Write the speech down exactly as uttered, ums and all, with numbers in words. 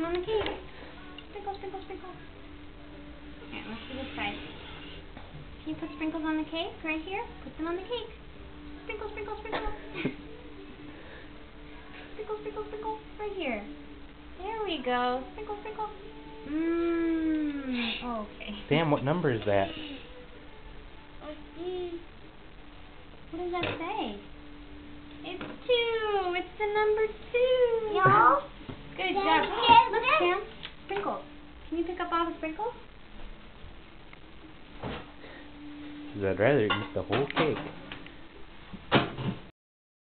on the cake. Sprinkle, sprinkle, sprinkle. Alright, let's do this side. Can you put sprinkles on the cake right here? Put them on the cake. Sprinkle, sprinkle, sprinkle. Sprinkle, sprinkle, sprinkle. Right here. There we go. Sprinkle, sprinkle. Mmm. Oh, okay. Sam, what number is that? What does that say? It's two. It's the number two. No. Good job. Look, Sam. Sprinkles. Can you pick up all the sprinkles? I'd rather eat the whole cake.